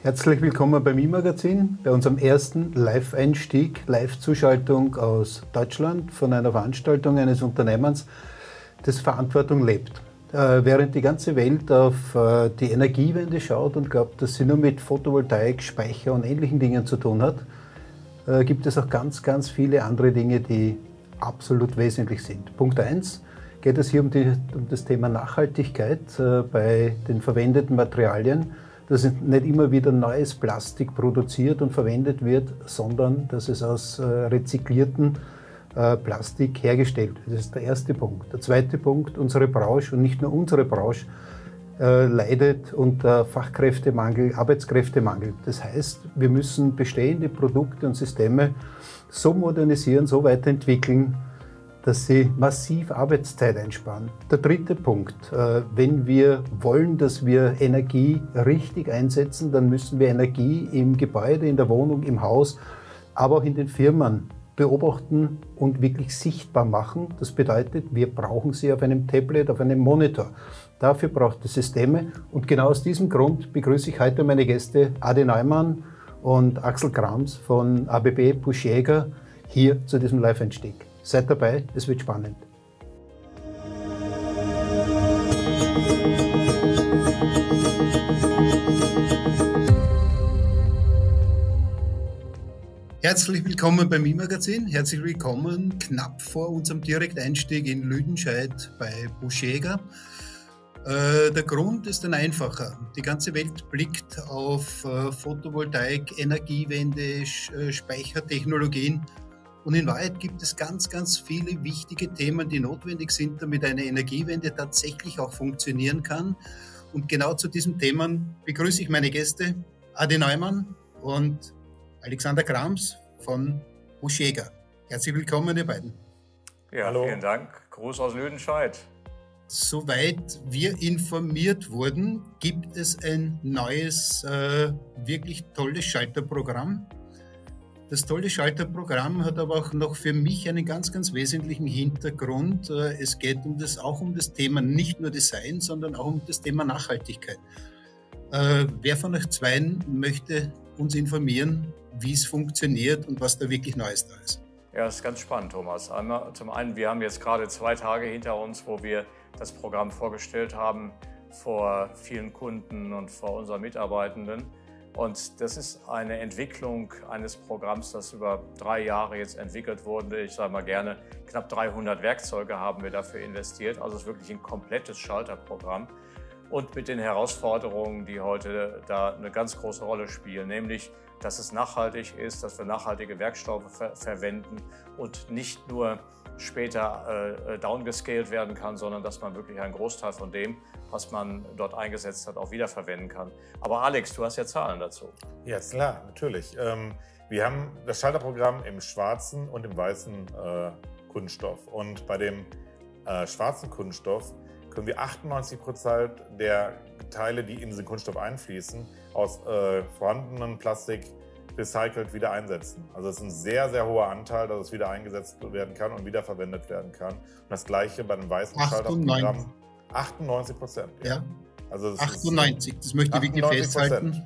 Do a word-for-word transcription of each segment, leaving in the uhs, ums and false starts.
Herzlich willkommen beim i-Magazin, bei unserem ersten Live-Einstieg, Live-Zuschaltung aus Deutschland von einer Veranstaltung eines Unternehmens, das Verantwortung lebt. Äh, während die ganze Welt auf äh, die Energiewende schaut und glaubt, dass sie nur mit Photovoltaik, Speicher und ähnlichen Dingen zu tun hat, äh, gibt es auch ganz, ganz viele andere Dinge, die absolut wesentlich sind. Punkt eins geht es hier um, die, um das Thema Nachhaltigkeit äh, bei den verwendeten Materialien. Dass nicht immer wieder neues Plastik produziert und verwendet wird, sondern dass es aus äh, rezyklierten äh, Plastik hergestellt wird. Das ist der erste Punkt. Der zweite Punkt, unsere Branche und nicht nur unsere Branche äh, leidet unter Fachkräftemangel, Arbeitskräftemangel. Das heißt, wir müssen bestehende Produkte und Systeme so modernisieren, so weiterentwickeln, dass sie massiv Arbeitszeit einsparen. Der dritte Punkt, wenn wir wollen, dass wir Energie richtig einsetzen, dann müssen wir Energie im Gebäude, in der Wohnung, im Haus, aber auch in den Firmen beobachten und wirklich sichtbar machen. Das bedeutet, wir brauchen sie auf einem Tablet, auf einem Monitor. Dafür braucht es Systeme und genau aus diesem Grund begrüße ich heute meine Gäste Adi Neumann und Axel Grams von A B B Busch-Jaeger hier zu diesem Live-Einstieg. Seid dabei, es wird spannend. Herzlich willkommen beim i-Magazin. Herzlich willkommen knapp vor unserem Direkteinstieg in Lüdenscheid bei Busch-Jaeger. Äh, der Grund ist ein einfacher. Die ganze Welt blickt auf äh, Photovoltaik, Energiewende, Sch- Speichertechnologien. Und in Wahrheit gibt es ganz, ganz viele wichtige Themen, die notwendig sind, damit eine Energiewende tatsächlich auch funktionieren kann. Und genau zu diesen Themen begrüße ich meine Gäste, Adi Neumann und Alexander Grams von Busch-Jaeger. Herzlich willkommen, ihr beiden. Ja, hallo. Vielen Dank. Gruß aus Lüdenscheid. Soweit wir informiert wurden, gibt es ein neues, äh, wirklich tolles Schalterprogramm. Das tolle Schalterprogramm hat aber auch noch für mich einen ganz, ganz wesentlichen Hintergrund. Es geht um das, auch um das Thema nicht nur Design, sondern auch um das Thema Nachhaltigkeit. Äh, wer von euch zweien möchte uns informieren, wie es funktioniert und was da wirklich Neues da ist? Ja, das ist ganz spannend, Thomas. Einmal, zum einen, wir haben jetzt gerade zwei Tage hinter uns, wo wir das Programm vorgestellt haben vor vielen Kunden und vor unseren Mitarbeitenden. Und das ist eine Entwicklung eines Programms, das über drei Jahre jetzt entwickelt wurde. Ich sage mal gerne, knapp dreihundert Werkzeuge haben wir dafür investiert. Also es ist wirklich ein komplettes Schalterprogramm. Und mit den Herausforderungen, die heute da eine ganz große Rolle spielen, nämlich, dass es nachhaltig ist, dass wir nachhaltige Werkstoffe ver verwenden und nicht nur später äh, downgescaled werden kann, sondern dass man wirklich einen Großteil von dem, was man dort eingesetzt hat, auch wiederverwenden kann. Aber Alex, du hast ja Zahlen dazu. Ja, klar, natürlich. Ähm, wir haben das Schalterprogramm im schwarzen und im weißen äh, Kunststoff. Und bei dem äh, schwarzen Kunststoff können wir achtundneunzig Prozent der Teile, die in diesen Kunststoff einfließen, aus äh, vorhandenem Plastik recycelt wieder einsetzen. Also es ist ein sehr, sehr hoher Anteil, dass es wieder eingesetzt werden kann und wiederverwendet werden kann. Und das Gleiche bei dem weißen Schalterprogramm. achtundneunzig Prozent. Ja. Ja. Also das achtundneunzig, das möchte ich wirklich festhalten.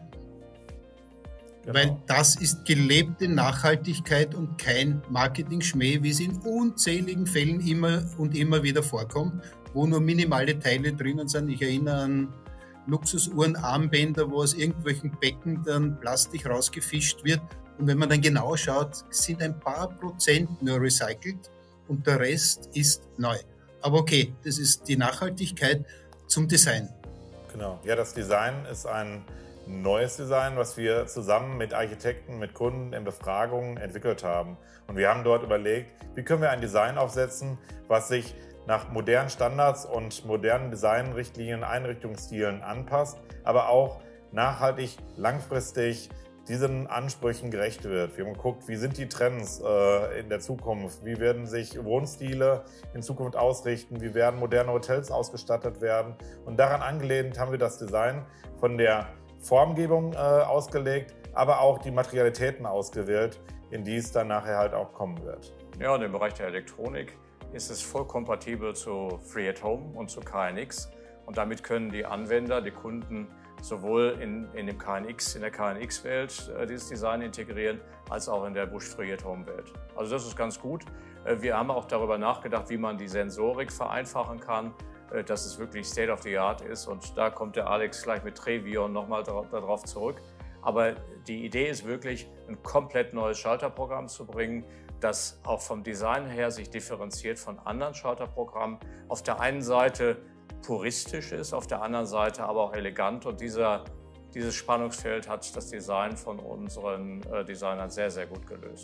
Genau. Weil das ist gelebte Nachhaltigkeit und kein Marketing-Schmäh, wie es in unzähligen Fällen immer und immer wieder vorkommt, wo nur minimale Teile drinnen sind. Ich erinnere an Luxusuhren, Armbänder, wo aus irgendwelchen Becken dann Plastik rausgefischt wird. Und wenn man dann genau schaut, sind ein paar Prozent nur recycelt und der Rest ist neu. Aber okay, das ist die Nachhaltigkeit zum Design. Genau, ja, das Design ist ein neues Design, was wir zusammen mit Architekten, mit Kunden in Befragungen entwickelt haben. Und wir haben dort überlegt, wie können wir ein Design aufsetzen, was sich nach modernen Standards und modernen Designrichtlinien, Einrichtungsstilen anpasst, aber auch nachhaltig, langfristig diesen Ansprüchen gerecht wird. Wir haben geguckt, wie sind die Trends äh, in der Zukunft, wie werden sich Wohnstile in Zukunft ausrichten, wie werden moderne Hotels ausgestattet werden. Und daran angelehnt haben wir das Design von der Formgebung äh, ausgelegt, aber auch die Materialitäten ausgewählt, in die es dann nachher halt auch kommen wird. Ja, und im Bereich der Elektronik ist es voll kompatibel zu Free at Home und zu K N X. Und damit können die Anwender, die Kunden sowohl in, in, dem K N X, in der K N X-Welt äh, dieses Design integrieren, als auch in der Busch Free at Home-Welt. Also das ist ganz gut. Äh, wir haben auch darüber nachgedacht, wie man die Sensorik vereinfachen kann, äh, dass es wirklich State of the Art ist. Und da kommt der Alex gleich mit Trevion nochmal darauf zurück. Aber die Idee ist wirklich, ein komplett neues Schalterprogramm zu bringen, das auch vom Design her sich differenziert von anderen Schalterprogrammen. Auf der einen Seite puristisch ist, auf der anderen Seite aber auch elegant. Und dieser, dieses Spannungsfeld hat das Design von unseren äh, Designern sehr, sehr gut gelöst.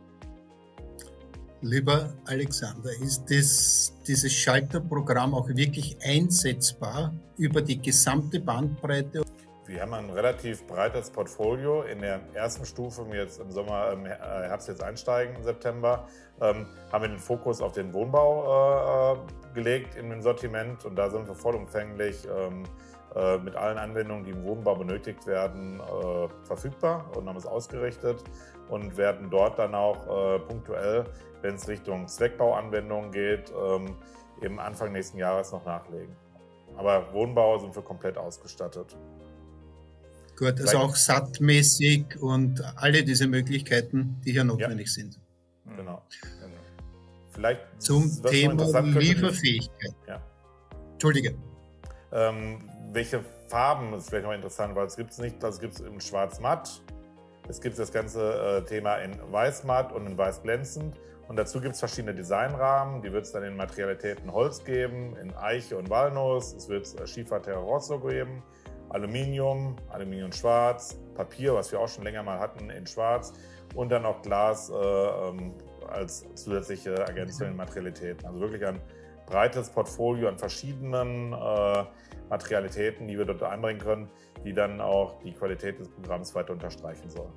Lieber Alexander, ist das, dieses Schalterprogramm auch wirklich einsetzbar über die gesamte Bandbreite? Wir haben ein relativ breites Portfolio. In der ersten Stufe, wenn wir jetzt im Sommer, im Herbst jetzt einsteigen, im September, ähm, haben wir den Fokus auf den Wohnbau äh, gelegt in dem Sortiment. Und da sind wir vollumfänglich ähm, äh, mit allen Anwendungen, die im Wohnbau benötigt werden, äh, verfügbar und haben es ausgerichtet und werden dort dann auch äh, punktuell, wenn es Richtung Zweckbauanwendungen geht, ähm, eben Anfang nächsten Jahres noch nachlegen. Aber Wohnbau sind wir komplett ausgestattet. Gut, also auch sattmäßig und alle diese Möglichkeiten, die hier notwendig ja. sind. Genau. Vielleicht zum Thema Lieferfähigkeit. Ja. Entschuldige. Ähm, welche Farben ist vielleicht noch interessant, weil es gibt es nicht, das gibt es in Schwarz-Matt. Es gibt das ganze äh, Thema in Weiß-Matt und in Weiß-Glänzend. Und dazu gibt es verschiedene Designrahmen. Die wird es dann in Materialitäten Holz geben, in Eiche und Walnuss. Es wird äh, Schiefer Terra Rosso geben. Aluminium, Aluminium schwarz, Papier, was wir auch schon länger mal hatten, in schwarz und dann auch Glas äh, ähm, als zusätzliche Ergänzung in Materialitäten. Also wirklich ein breites Portfolio an verschiedenen äh, Materialitäten, die wir dort einbringen können, die dann auch die Qualität des Programms weiter unterstreichen soll.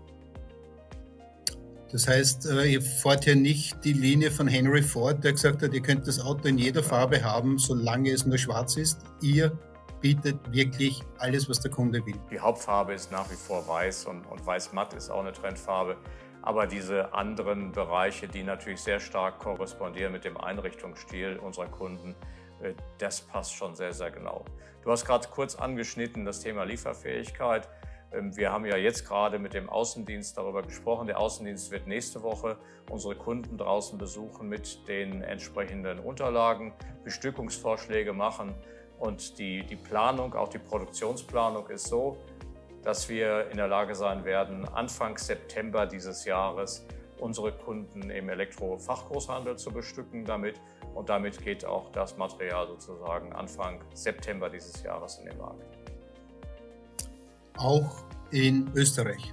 Das heißt, ihr fahrt ja nicht die Linie von Henry Ford, der gesagt hat, ihr könnt das Auto in jeder Farbe haben, solange es nur schwarz ist. Ihr bietet wirklich alles, was der Kunde will. Die Hauptfarbe ist nach wie vor weiß und, und weiß-matt ist auch eine Trendfarbe. Aber diese anderen Bereiche, die natürlich sehr stark korrespondieren mit dem Einrichtungsstil unserer Kunden, das passt schon sehr, sehr genau. Du hast gerade kurz angeschnitten das Thema Lieferfähigkeit. Wir haben ja jetzt gerade mit dem Außendienst darüber gesprochen. Der Außendienst wird nächste Woche unsere Kunden draußen besuchen mit den entsprechenden Unterlagen, Bestückungsvorschläge machen. Und die, die Planung, auch die Produktionsplanung ist so, dass wir in der Lage sein werden, Anfang September dieses Jahres unsere Kunden im Elektrofachgroßhandel zu bestücken damit. Und damit geht auch das Material sozusagen Anfang September dieses Jahres in den Markt. Auch in Österreich?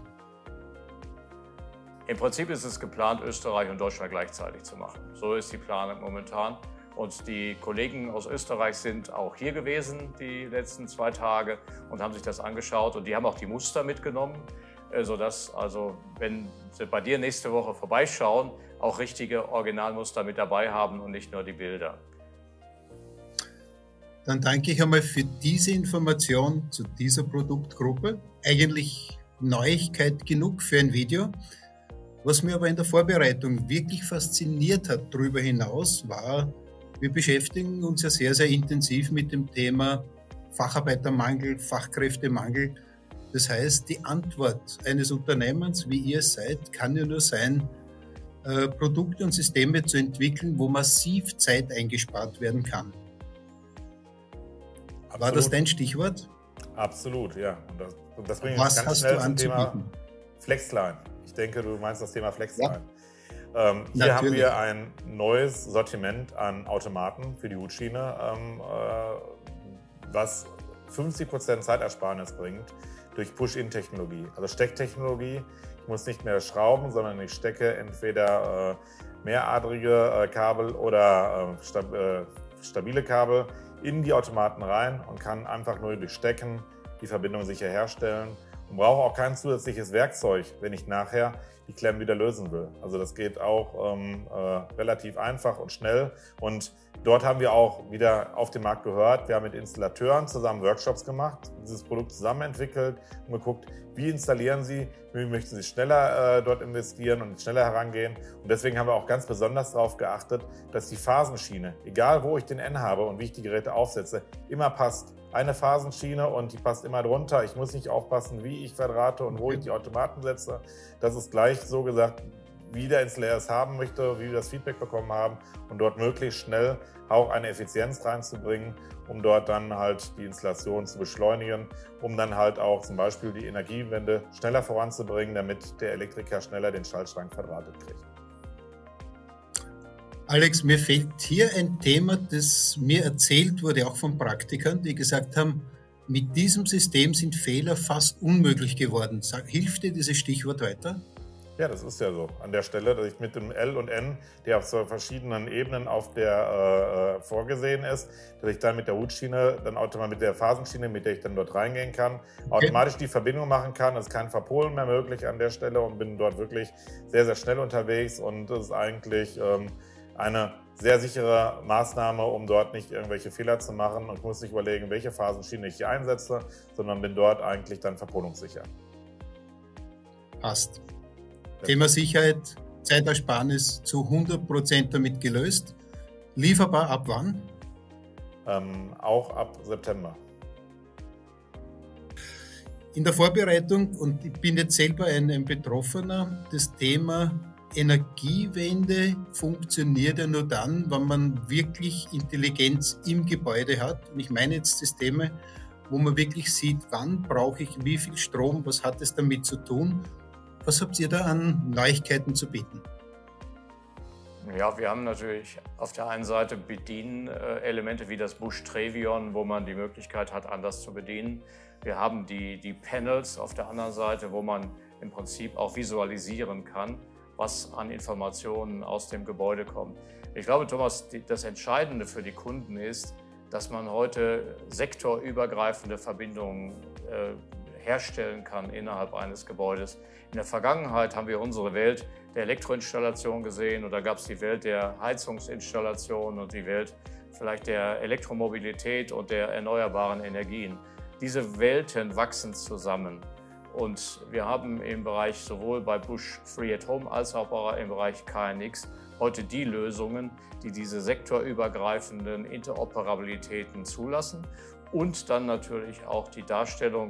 Im Prinzip ist es geplant, Österreich und Deutschland gleichzeitig zu machen. So ist die Planung momentan. Und die Kollegen aus Österreich sind auch hier gewesen die letzten zwei Tage und haben sich das angeschaut. Und die haben auch die Muster mitgenommen, sodass also, wenn sie bei dir nächste Woche vorbeischauen, auch richtige Originalmuster mit dabei haben und nicht nur die Bilder. Dann danke ich einmal für diese Information zu dieser Produktgruppe. Eigentlich Neuigkeit genug für ein Video. Was mir aber in der Vorbereitung wirklich fasziniert hat darüber hinaus, war, wir beschäftigen uns ja sehr, sehr intensiv mit dem Thema Facharbeitermangel, Fachkräftemangel. Das heißt, die Antwort eines Unternehmens, wie ihr es seid, kann ja nur sein, äh, Produkte und Systeme zu entwickeln, wo massiv Zeit eingespart werden kann. Absolut. War das dein Stichwort? Absolut, ja. Und das, und das bringt Was uns ganz hast schnell du zum Thema anzubieten? FlexLine. Ich denke, du meinst das Thema FlexLine. Ja. Ähm, hier Natürlich. haben wir ein neues Sortiment an Automaten für die Hutschiene, ähm, äh, was fünfzig Prozent Zeitersparnis bringt durch Push-In-Technologie, also Stecktechnologie. Ich muss nicht mehr schrauben, sondern ich stecke entweder äh, mehradrige äh, Kabel oder äh, stab äh, stabile Kabel in die Automaten rein und kann einfach nur durch Stecken die Verbindung sicher herstellen und brauche auch kein zusätzliches Werkzeug, wenn ich nachher die Klemmen wieder lösen will. Also das geht auch ähm, äh, relativ einfach und schnell. Und dort haben wir auch wieder auf dem Markt gehört, wir haben mit Installateuren zusammen Workshops gemacht, dieses Produkt zusammen entwickelt und geguckt, wie installieren sie, wie möchten sie schneller äh, dort investieren und schneller herangehen. Und deswegen haben wir auch ganz besonders darauf geachtet, dass die Phasenschiene, egal wo ich den N habe und wie ich die Geräte aufsetze, immer passt. eine Phasenschiene und die passt immer drunter. Ich muss nicht aufpassen, wie ich verdrahte und wo ich die Automaten setze. Das ist gleich so gesagt, wie der Installateur es haben möchte, wie wir das Feedback bekommen haben und dort möglichst schnell auch eine Effizienz reinzubringen, um dort dann halt die Installation zu beschleunigen, um dann halt auch zum Beispiel die Energiewende schneller voranzubringen, damit der Elektriker schneller den Schaltschrank verdrahtet kriegt. Alex, mir fehlt hier ein Thema, das mir erzählt wurde, auch von Praktikern, die gesagt haben, mit diesem System sind Fehler fast unmöglich geworden. Hilft dir dieses Stichwort weiter? Ja, das ist ja so. An der Stelle, dass ich mit dem L und N, der auf so verschiedenen Ebenen auf der äh, vorgesehen ist, dass ich dann mit der Hutschiene, dann automatisch mit der Phasenschiene, mit der ich dann dort reingehen kann, automatisch die Verbindung machen kann. Es ist kein Verpolen mehr möglich an der Stelle und bin dort wirklich sehr, sehr schnell unterwegs und das ist eigentlich ähm, eine sehr sichere Maßnahme, um dort nicht irgendwelche Fehler zu machen und muss nicht überlegen, welche Phasenschiene ich hier einsetze, sondern bin dort eigentlich dann verpolungssicher. Passt. Thema Sicherheit, Zeitersparnis zu hundert Prozent damit gelöst. Lieferbar ab wann? Ähm, auch ab September. In der Vorbereitung, und ich bin jetzt selber ein, ein Betroffener, das Thema Energiewende funktioniert ja nur dann, wenn man wirklich Intelligenz im Gebäude hat. Und ich meine jetzt Systeme, wo man wirklich sieht, wann brauche ich wie viel Strom, was hat es damit zu tun. Was habt ihr da an Neuigkeiten zu bieten? Ja, wir haben natürlich auf der einen Seite Bedienelemente wie das Bosch Trevion, wo man die Möglichkeit hat, anders zu bedienen. Wir haben die, die Panels auf der anderen Seite, wo man im Prinzip auch visualisieren kann, was an Informationen aus dem Gebäude kommt. Ich glaube, Thomas, die, das Entscheidende für die Kunden ist, dass man heute sektorübergreifende Verbindungen äh, herstellen kann innerhalb eines Gebäudes. In der Vergangenheit haben wir unsere Welt der Elektroinstallation gesehen und da gab es die Welt der Heizungsinstallation und die Welt vielleicht der Elektromobilität und der erneuerbaren Energien. Diese Welten wachsen zusammen und wir haben im Bereich sowohl bei Bosch Free at Home als auch im Bereich K N X heute die Lösungen, die diese sektorübergreifenden Interoperabilitäten zulassen und dann natürlich auch die Darstellung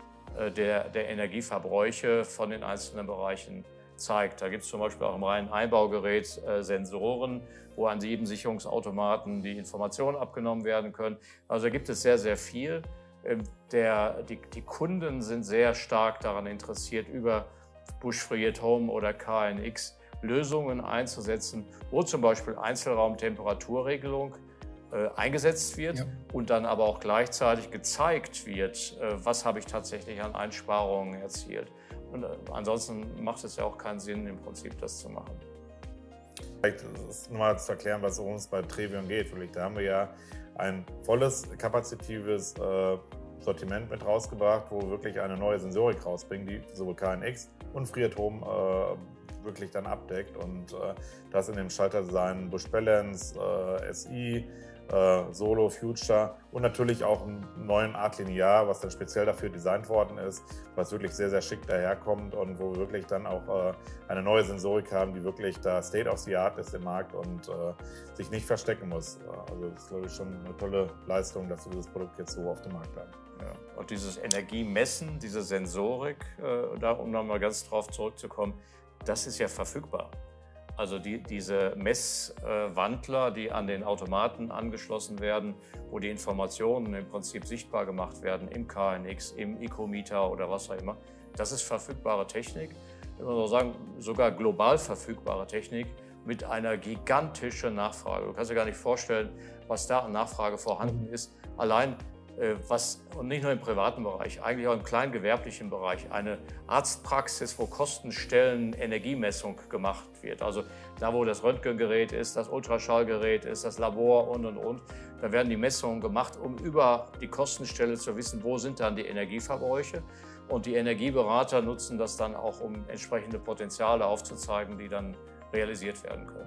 Der, der Energieverbräuche von den einzelnen Bereichen zeigt. Da gibt es zum Beispiel auch im reinen Einbaugerät äh, Sensoren, wo an sieben Sicherungsautomaten die Informationen abgenommen werden können. Also da gibt es sehr, sehr viel. Ähm, der, die, die Kunden sind sehr stark daran interessiert, über Bosch Free at Home oder K N X Lösungen einzusetzen, wo zum Beispiel Einzelraumtemperaturregelung eingesetzt wird ja. und dann aber auch gleichzeitig gezeigt wird, was habe ich tatsächlich an Einsparungen erzielt. Und ansonsten macht es ja auch keinen Sinn, im Prinzip das zu machen. Vielleicht ist nochmal zu erklären, was uns bei Trevion geht. Da haben wir ja ein volles, kapazitives äh, Sortiment mit rausgebracht, wo wir wirklich eine neue Sensorik rausbringen, die sowohl K N X und Free at Home äh, wirklich dann abdeckt. Und äh, das in dem Schalterdesign Bosch Balance, äh, S I, Uh, Solo, Future und natürlich auch einen neuen Art Linear, was dann speziell dafür designt worden ist, was wirklich sehr, sehr schick daherkommt und wo wir wirklich dann auch uh, eine neue Sensorik haben, die wirklich da State of the Art ist im Markt und uh, sich nicht verstecken muss. Also das ist, glaube ich, schon eine tolle Leistung, dass wir dieses Produkt jetzt so auf dem Markt haben. Ja. Und dieses Energiemessen, diese Sensorik, äh, da, um nochmal ganz drauf zurückzukommen, das ist ja verfügbar. Also die, diese Messwandler, die an den Automaten angeschlossen werden, wo die Informationen im Prinzip sichtbar gemacht werden im K N X, im Ecometer oder was auch immer, das ist verfügbare Technik. Ich würde sagen, sogar global verfügbare Technik mit einer gigantischen Nachfrage. Du kannst dir gar nicht vorstellen, was da an Nachfrage vorhanden ist. Allein was, und nicht nur im privaten Bereich, eigentlich auch im kleingewerblichen Bereich, eine Arztpraxis, wo Kostenstellen Energiemessung gemacht wird. Also da, wo das Röntgengerät ist, das Ultraschallgerät ist, das Labor und, und, und. Da werden die Messungen gemacht, um über die Kostenstelle zu wissen, wo sind dann die Energieverbräuche. Und die Energieberater nutzen das dann auch, um entsprechende Potenziale aufzuzeigen, die dann realisiert werden können.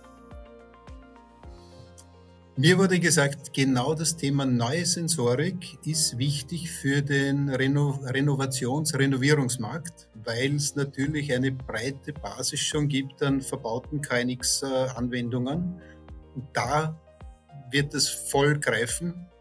Mir wurde gesagt, genau das Thema neue Sensorik ist wichtig für den Reno Renovations-, Renovierungsmarkt, weil es natürlich eine breite Basis schon gibt an verbauten K N X-Anwendungen. Und da wird es voll greifen.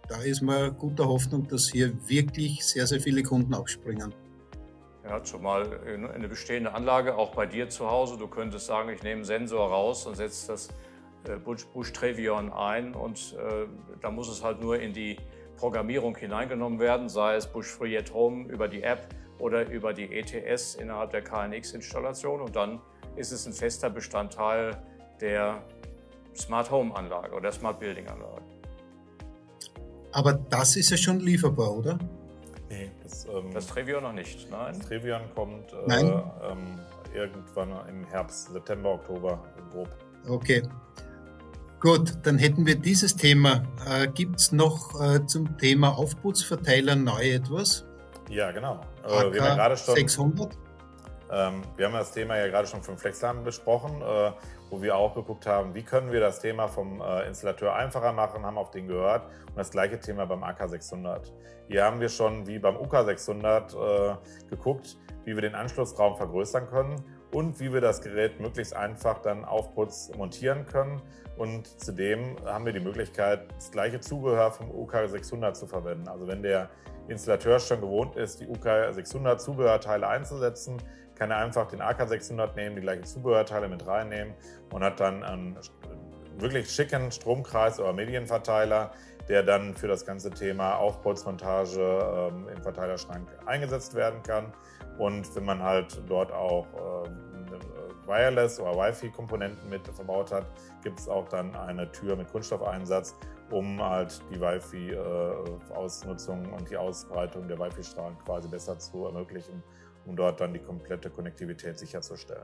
da ist man guter Hoffnung, dass hier wirklich sehr, sehr viele Kunden aufspringen. Ja, zumal eine bestehende Anlage, auch bei dir zu Hause, du könntest sagen, ich nehme einen Sensor raus und setze das Bush Trevion ein und äh, da muss es halt nur in die Programmierung hineingenommen werden, sei es Bush Free at Home über die App oder über die E T S innerhalb der K N X-Installation, und dann ist es ein fester Bestandteil der Smart Home Anlage oder der Smart Building Anlage. Aber das ist ja schon lieferbar, oder? Nee, das, ähm, das Trevion noch nicht, nein. Das Trevion kommt äh, Nein? ähm, irgendwann im Herbst, September, Oktober, grob. Okay. Gut, dann hätten wir dieses Thema. Äh, Gibt es noch äh, zum Thema Aufputzverteiler neu etwas? Ja, genau. Äh, A K wir haben ja gerade schon, sechshundert? Ähm, wir haben das Thema ja gerade schon vom FlexLAN besprochen, äh, wo wir auch geguckt haben, wie können wir das Thema vom äh, Installateur einfacher machen, haben auf den gehört. Und das gleiche Thema beim A K sechshundert. Hier haben wir schon wie beim U K sechshundert äh, geguckt, wie wir den Anschlussraum vergrößern können und wie wir das Gerät möglichst einfach dann auf Putz montieren können. Und zudem haben wir die Möglichkeit, das gleiche Zubehör vom U K sechshundert zu verwenden. Also wenn der Installateur schon gewohnt ist, die U K sechshundert Zubehörteile einzusetzen, kann er einfach den A K sechshundert nehmen, die gleichen Zubehörteile mit reinnehmen und hat dann einen wirklich schicken Stromkreis oder Medienverteiler, der dann für das ganze Thema Aufputzmontage ähm, im Verteilerschrank eingesetzt werden kann. Und wenn man halt dort auch äh, Wireless- oder Wi-Fi-Komponenten mit verbaut hat, gibt es auch dann eine Tür mit Kunststoffeinsatz, um halt die Wi-Fi-Ausnutzung und die Ausbreitung der Wi-Fi-Strahlen quasi besser zu ermöglichen, um dort dann die komplette Konnektivität sicherzustellen.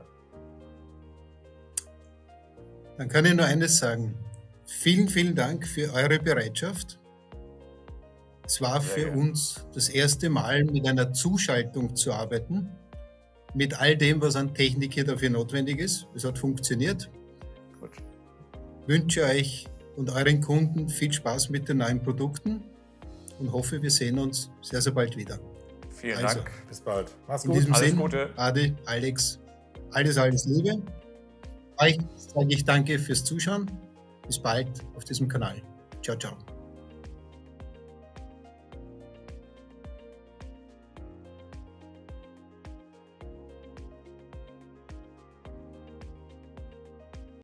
Dann kann ich nur eines sagen. Vielen, vielen Dank für eure Bereitschaft. Es war Sehr für gerne. uns das erste Mal, mit einer Zuschaltung zu arbeiten. Mit all dem, was an Technik hier dafür notwendig ist. Es hat funktioniert. Gut. Ich wünsche euch und euren Kunden viel Spaß mit den neuen Produkten und hoffe, wir sehen uns sehr, sehr bald wieder. Vielen Also, Dank. Bis bald. Mach's In gut. diesem Alles Sinne, Gute. Adi, Alex, alles, alles Liebe. Euch sage ich danke fürs Zuschauen. Bis bald auf diesem Kanal. Ciao, ciao.